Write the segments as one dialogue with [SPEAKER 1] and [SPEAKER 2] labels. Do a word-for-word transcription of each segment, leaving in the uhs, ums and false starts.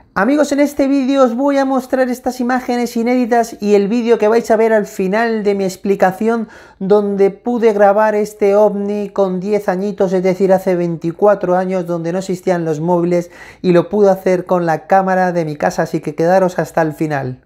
[SPEAKER 1] Amigos, en este vídeo os voy a mostrar estas imágenes inéditas y el vídeo que vais a ver al final de mi explicación, donde pude grabar este ovni con diez añitos, es decir, hace veinticuatro años, donde no existían los móviles, y lo pude hacer con la cámara de mi casa, así que quedaros hasta el final.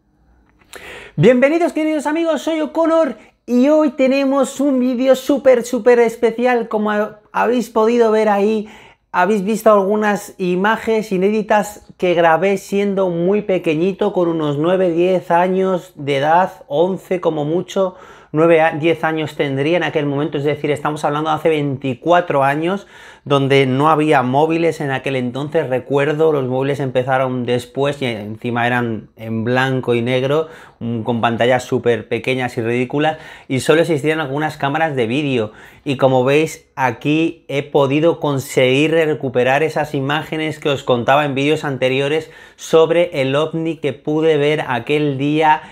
[SPEAKER 1] Bienvenidos, queridos amigos, soy O'Connor y hoy tenemos un vídeo súper, súper especial. Como habéis podido ver ahí, habéis visto algunas imágenes inéditas que grabé siendo muy pequeñito, con unos nueve diez años de edad, once como mucho, nueve diez años tendría en aquel momento, es decir, estamos hablando de hace veinticuatro años, donde no había móviles en aquel entonces. Recuerdo, los móviles empezaron después y encima eran en blanco y negro, con pantallas súper pequeñas y ridículas, y solo existían algunas cámaras de vídeo. Y como veis, aquí he podido conseguir recuperar esas imágenes que os contaba en vídeos anteriores sobre el ovni que pude ver aquel día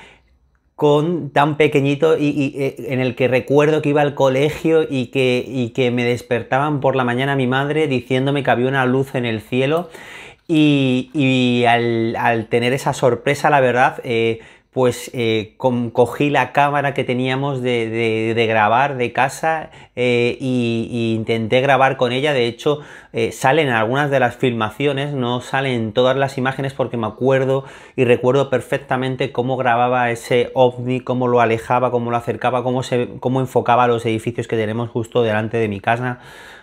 [SPEAKER 1] con tan pequeñito, y, y en el que recuerdo que iba al colegio y que, y que me despertaban por la mañana mi madre diciéndome que había una luz en el cielo, y, y al, al tener esa sorpresa, la verdad, eh, pues eh, con, cogí la cámara que teníamos de, de, de grabar de casa eh, y, y intenté grabar con ella. De hecho, eh, salen algunas de las filmaciones, no salen todas las imágenes, porque me acuerdo y recuerdo perfectamente cómo grababa ese ovni, cómo lo alejaba, cómo lo acercaba, cómo, se, cómo enfocaba los edificios que tenemos justo delante de mi casa.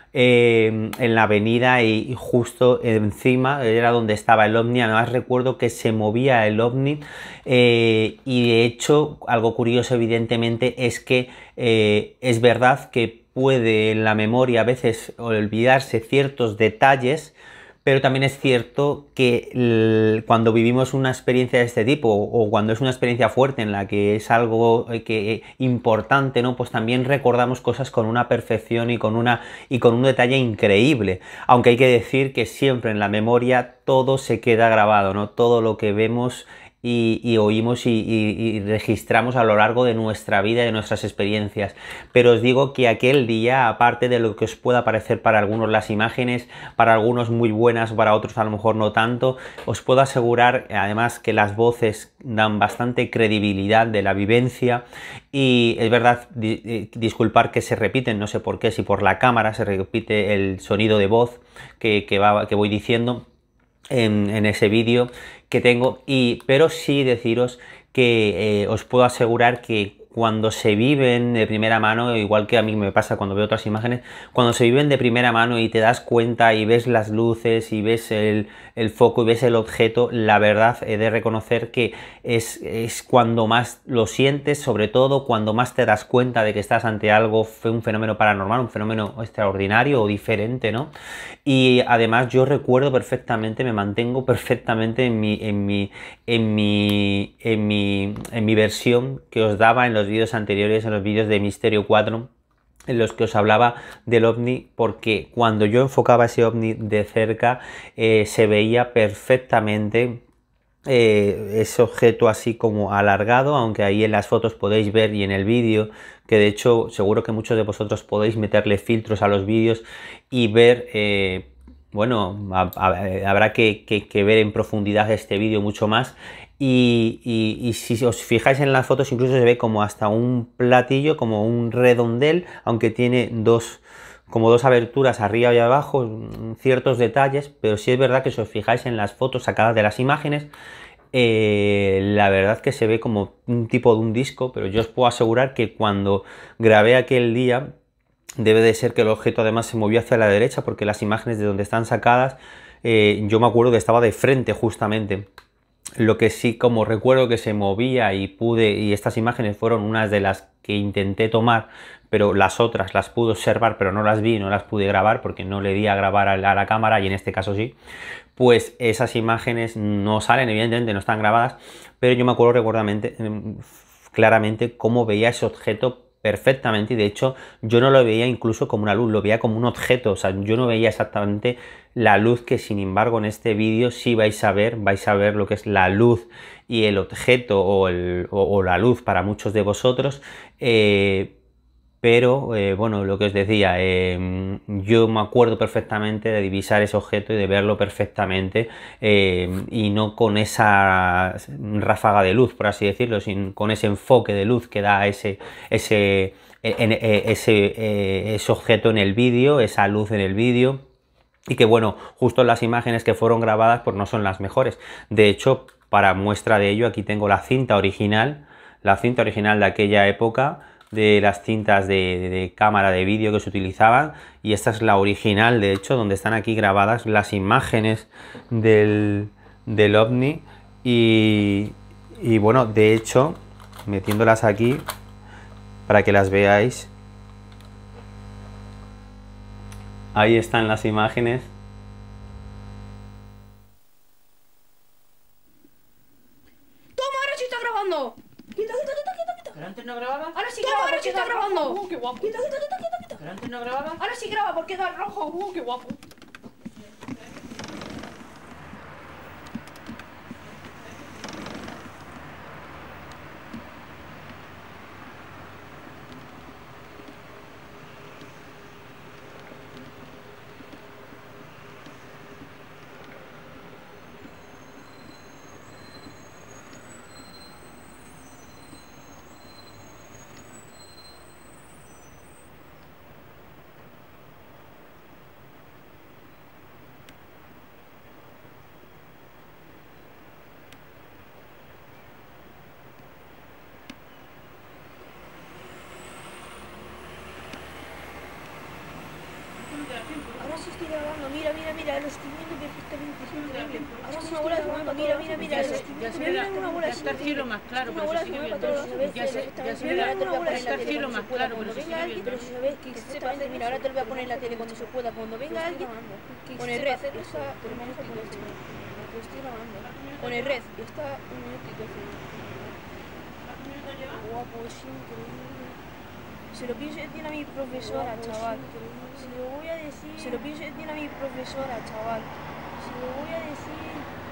[SPEAKER 1] Eh, en la avenida, y, y justo encima era donde estaba el ovni. Además recuerdo que se movía el ovni eh, y de hecho algo curioso evidentemente es que eh, es verdad que puede en la memoria a veces olvidarse ciertos detalles, pero también es cierto que el, cuando vivimos una experiencia de este tipo, o cuando es una experiencia fuerte en la que es algo que, importante, ¿no? Pues también recordamos cosas con una perfección y con, una, y con un detalle increíble. Aunque hay que decir que siempre en la memoria todo se queda grabado, ¿no? Todo lo que vemos Y, y oímos y, y, y registramos a lo largo de nuestra vida y de nuestras experiencias. Pero os digo que aquel día, aparte de lo que os pueda parecer para algunos las imágenes, para algunos muy buenas, para otros a lo mejor no tanto, os puedo asegurar además que las voces dan bastante credibilidad de la vivencia. Y es verdad, di, disculpar que se repiten, no sé por qué, si por la cámara se repite el sonido de voz que, que, va, que voy diciendo En, en ese vídeo que tengo, y, pero sí deciros que eh, os puedo asegurar que cuando se viven de primera mano, igual que a mí me pasa cuando veo otras imágenes, cuando se viven de primera mano y te das cuenta y ves las luces y ves el, el foco y ves el objeto, la verdad he de reconocer que es, es cuando más lo sientes, sobre todo cuando más te das cuenta de que estás ante algo, un fenómeno paranormal, un fenómeno extraordinario o diferente, ¿no? Y además yo recuerdo perfectamente, me mantengo perfectamente en mi, en mi, en mi, en mi, en mi versión que os daba en los vídeos anteriores, en los vídeos de Misterio cuatro, en los que os hablaba del ovni, porque cuando yo enfocaba ese ovni de cerca eh, se veía perfectamente eh, ese objeto así como alargado, aunque ahí en las fotos podéis ver, y en el vídeo, que de hecho seguro que muchos de vosotros podéis meterle filtros a los vídeos y ver, eh, bueno, a, a, habrá que, que, que ver en profundidad este vídeo mucho más. Y, y, y si os fijáis en las fotos, incluso se ve como hasta un platillo, como un redondel, aunque tiene dos, como dos aberturas arriba y abajo, ciertos detalles. Pero sí es verdad que si os fijáis en las fotos sacadas de las imágenes, eh, la verdad que se ve como un tipo de un disco. Pero yo os puedo asegurar que cuando grabé aquel día, debe de ser que el objeto además se movió hacia la derecha, porque las imágenes de donde están sacadas, eh, yo me acuerdo que estaba de frente justamente. Lo que sí, como recuerdo que se movía y pude, y estas imágenes fueron unas de las que intenté tomar, pero las otras las pude observar, pero no las vi, no las pude grabar porque no le di a grabar a la, a la cámara, y en este caso sí, pues esas imágenes no salen, evidentemente no están grabadas, pero yo me acuerdo recordamente, claramente cómo veía ese objeto perfectamente, y de hecho yo no lo veía incluso como una luz, lo veía como un objeto. O sea, yo no veía exactamente la luz que sin embargo en este vídeo sí vais a ver, vais a ver lo que es la luz y el objeto, o, el, o, o la luz para muchos de vosotros, eh, pero eh, bueno, lo que os decía, eh, yo me acuerdo perfectamente de divisar ese objeto y de verlo perfectamente, eh, y no con esa ráfaga de luz, por así decirlo, sino con ese enfoque de luz que da ese, ese, en, en, ese, ese objeto en el vídeo, esa luz en el vídeo. Y que bueno, justo las imágenes que fueron grabadas pues no son las mejores. De hecho, para muestra de ello, aquí tengo la cinta original, la cinta original de aquella época, de las cintas de, de, de cámara de vídeo que se utilizaban, y esta es la original, de hecho, donde están aquí grabadas las imágenes del, del ovni. Y, y bueno, de hecho, metiéndolas aquí para que las veáis, ahí están las imágenes.
[SPEAKER 2] ¡Toma, ahora sí está grabando! ¡Quita, quita, quita, quita, quita!
[SPEAKER 3] ¿Pero antes no grababa?
[SPEAKER 2] Ahora sí graba, ahora sí está grabando.
[SPEAKER 3] ¡Uh, qué guapo!
[SPEAKER 2] Quita, quita, quita, quita, quita.
[SPEAKER 3] ¿Pero antes no grababa?
[SPEAKER 2] Ahora sí graba porque da rojo. ¡Uh, qué guapo! Ahora sí estoy grabando. Mira, mira, mira, lo estoy viendo perfectamente. Es increíble. Ahora sí una bola de fumando. Mira, mira, mira.
[SPEAKER 3] Ya
[SPEAKER 2] lo
[SPEAKER 3] se,
[SPEAKER 2] estoy
[SPEAKER 3] ya
[SPEAKER 2] viendo.
[SPEAKER 3] se
[SPEAKER 2] Mira,
[SPEAKER 3] verá,
[SPEAKER 2] mira, una bola
[SPEAKER 3] ya
[SPEAKER 2] así
[SPEAKER 3] está el cielo
[SPEAKER 2] increíble.
[SPEAKER 3] más claro,
[SPEAKER 2] Una
[SPEAKER 3] pero
[SPEAKER 2] bola
[SPEAKER 3] se sigue
[SPEAKER 2] fumando
[SPEAKER 3] viendo.
[SPEAKER 2] para todos.
[SPEAKER 3] Ya se, ya se
[SPEAKER 2] Mira,
[SPEAKER 3] verá,
[SPEAKER 2] una bola
[SPEAKER 3] ya está el
[SPEAKER 2] así
[SPEAKER 3] cielo
[SPEAKER 2] cuando
[SPEAKER 3] más
[SPEAKER 2] se pueda,
[SPEAKER 3] claro,
[SPEAKER 2] cuando
[SPEAKER 3] pero se
[SPEAKER 2] venga
[SPEAKER 3] sigue
[SPEAKER 2] alguien,
[SPEAKER 3] viendo.
[SPEAKER 2] pero si sabéis que sepa hacer, mira, ahora te lo voy a poner en la tele cuando se pueda, cuando venga alguien, con el red, está un minuto y doce. Lo estoy grabando. Con el red, está un minuto y doce. Guapo, es increíble. Se lo pienso decir a mi profesora, chaval. Se lo voy a decir. Se lo pienso decir a mi profesora, chaval. Se lo voy a decir.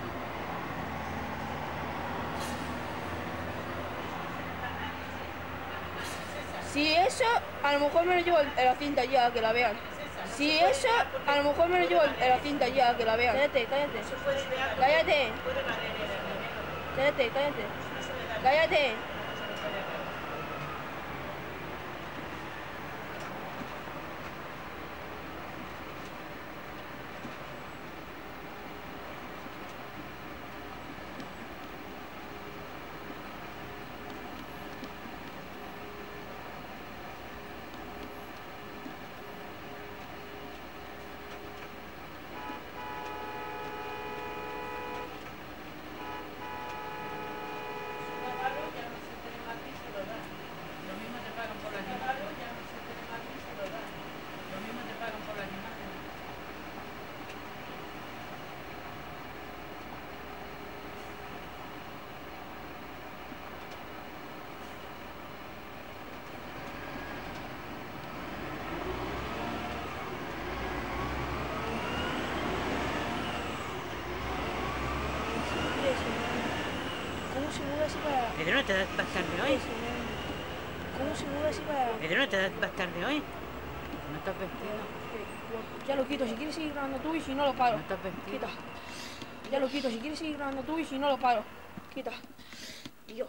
[SPEAKER 2] Si eso, a lo mejor me lo llevo en la cinta ya, que la vean. Si eso, a lo mejor me lo llevo en la cinta ya, que la vean. Cállate, cállate. Cállate. Cállate, cállate. Cállate. ¿Cómo se mueve así para...?
[SPEAKER 3] ¿Pedro no te das más tarde hoy?
[SPEAKER 2] ¿Cómo se mueve así para...?
[SPEAKER 3] ¿Pedro no te das más tarde hoy? ¿No estás vestido?
[SPEAKER 2] Ya lo quito, si quieres seguir grabando tú y si no lo paro.
[SPEAKER 3] ¿No estás vestido?
[SPEAKER 2] Quita. Ya lo quito, si quieres seguir grabando tú y si no lo paro. Quita. Dios.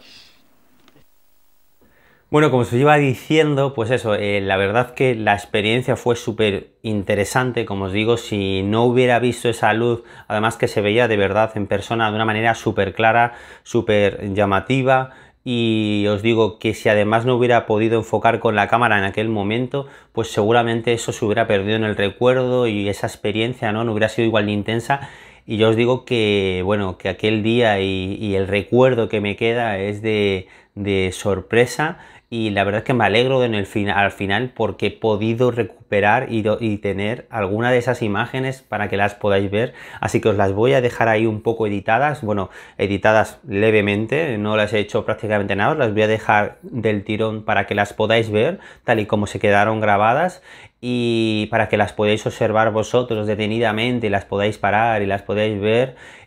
[SPEAKER 1] Bueno, como os iba diciendo, pues eso, eh, la verdad que la experiencia fue súper interesante. Como os digo, si no hubiera visto esa luz, además que se veía de verdad en persona de una manera súper clara, súper llamativa, y os digo que si además no hubiera podido enfocar con la cámara en aquel momento, pues seguramente eso se hubiera perdido en el recuerdo y esa experiencia, ¿no? No hubiera sido igual de intensa. Y yo os digo que, bueno, que aquel día y, y el recuerdo que me queda es de, de sorpresa, y la verdad es que me alegro en el fin, al final, porque he podido recuperar y, y tener alguna de esas imágenes para que las podáis ver. Así que os las voy a dejar ahí un poco editadas, bueno, editadas levemente, no las he hecho prácticamente nada, os las voy a dejar del tirón para que las podáis ver tal y como se quedaron grabadas, y para que las podáis observar vosotros detenidamente y las podáis parar y las podáis ver.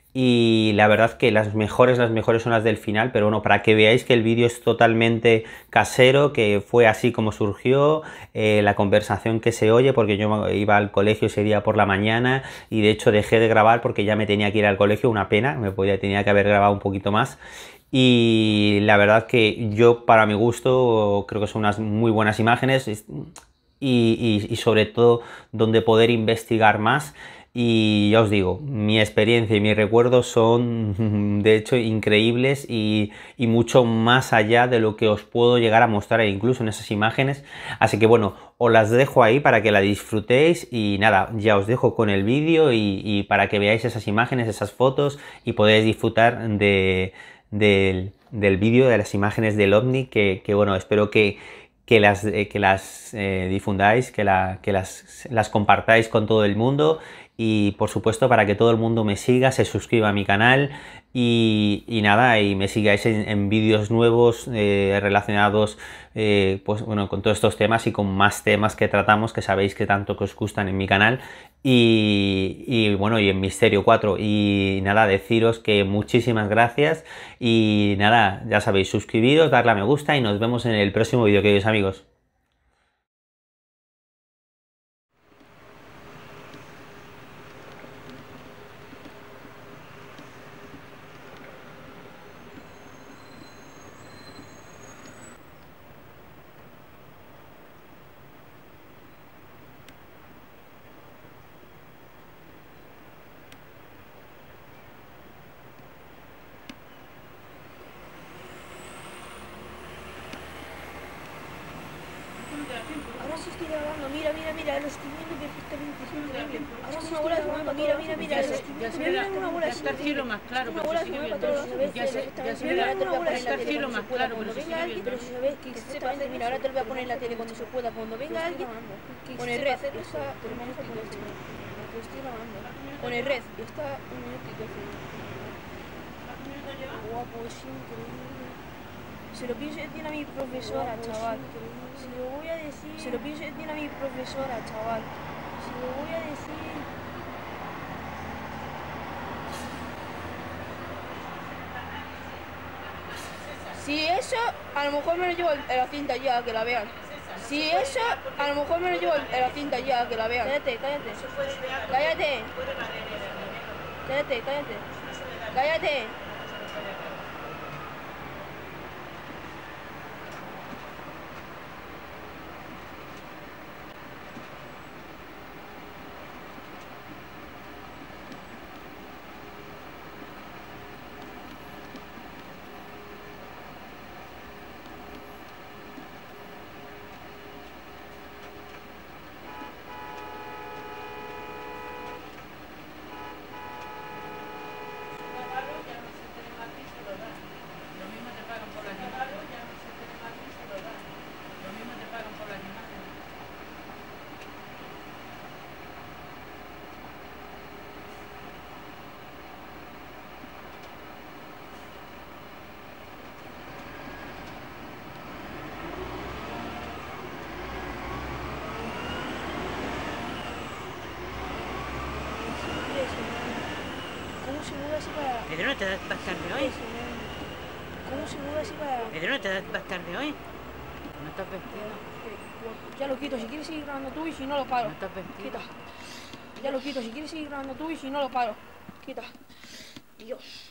[SPEAKER 1] y la verdad que las mejores, las mejores son las del final, pero bueno, para que veáis que el vídeo es totalmente casero, que fue así como surgió, eh, la conversación que se oye, porque yo iba al colegio ese día por la mañana y de hecho dejé de grabar porque ya me tenía que ir al colegio, una pena, me podía, tenía que haber grabado un poquito más. Y la verdad que yo, para mi gusto, creo que son unas muy buenas imágenes y, y, y sobre todo donde poder investigar más. Y ya os digo, mi experiencia y mis recuerdos son de hecho increíbles y, y mucho más allá de lo que os puedo llegar a mostrar incluso en esas imágenes. Así que bueno, os las dejo ahí para que la disfrutéis y nada, ya os dejo con el vídeo y, y para que veáis esas imágenes, esas fotos y podáis disfrutar de, del, del vídeo, de las imágenes del OVNI que, que bueno, espero que que las, eh, que las eh, difundáis, que, la, que las, las compartáis con todo el mundo y por supuesto para que todo el mundo me siga, se suscriba a mi canal y, y nada, y me sigáis en, en vídeos nuevos eh, relacionados eh, pues, bueno, con todos estos temas y con más temas que tratamos, que sabéis que tanto que os gustan en mi canal y, y bueno, y en Misterio cuatro. Y nada, deciros que muchísimas gracias y nada, ya sabéis, suscribiros, darle a me gusta y nos vemos en el próximo vídeo, queridos amigos.
[SPEAKER 2] Ahora sí estoy grabando, mira, mira, mira, lo estoy viendo perfectamente, es increíble. Ahora sí estoy grabando, mira, mira, mira,
[SPEAKER 3] Ya
[SPEAKER 2] lo
[SPEAKER 3] se,
[SPEAKER 2] estoy
[SPEAKER 3] ya
[SPEAKER 2] viendo,
[SPEAKER 3] se
[SPEAKER 2] mira,
[SPEAKER 3] verá,
[SPEAKER 2] mira, una bola
[SPEAKER 3] ya
[SPEAKER 2] así
[SPEAKER 3] está el cielo
[SPEAKER 2] increíble.
[SPEAKER 3] más claro,
[SPEAKER 2] Una
[SPEAKER 3] pero
[SPEAKER 2] bola
[SPEAKER 3] se sigue
[SPEAKER 2] que
[SPEAKER 3] viendo.
[SPEAKER 2] para todos, ¿sabes?
[SPEAKER 3] Ya se, ya se verá,
[SPEAKER 2] Mira, una bola
[SPEAKER 3] ya
[SPEAKER 2] en
[SPEAKER 3] está
[SPEAKER 2] la
[SPEAKER 3] el
[SPEAKER 2] tele
[SPEAKER 3] cielo
[SPEAKER 2] cuando
[SPEAKER 3] más
[SPEAKER 2] se pueda,
[SPEAKER 3] claro,
[SPEAKER 2] cuando
[SPEAKER 3] pero se
[SPEAKER 2] venga
[SPEAKER 3] sigue
[SPEAKER 2] alguien,
[SPEAKER 3] viendo.
[SPEAKER 2] pero si sabes que exactamente, mira, ahora te lo voy a poner en la tele cuando se pueda, cuando venga alguien, con el red, está un minuto y doce. Lo estoy grabando. Con el red, está un minuto y doce. Guapo, es increíble. Se lo pienso decir a mi profesora, chaval. Se lo voy a decir. Se lo pienso decir a mi profesora, chaval. Se lo voy a decir. Si eso, a lo mejor me lo llevo en la cinta ya, que la vean. Si eso, a lo mejor me lo llevo en la cinta ya, que la vean. Cállate, cállate. Cállate. Cállate, cállate. Cállate. ¿Cómo se mueve así para...?
[SPEAKER 3] Pedro, ¿no te das más tarde hoy?
[SPEAKER 2] ¿Cómo se mueve así para...?
[SPEAKER 3] Pedro, ¿no te das más tarde hoy? ¿No estás vestido?
[SPEAKER 2] Ya lo quito, si quieres seguir grabando tú y si no lo paro.
[SPEAKER 3] ¿No estás vestido?
[SPEAKER 2] Quita. Ya lo quito, si quieres seguir grabando tú y si no lo paro. Quita. Dios.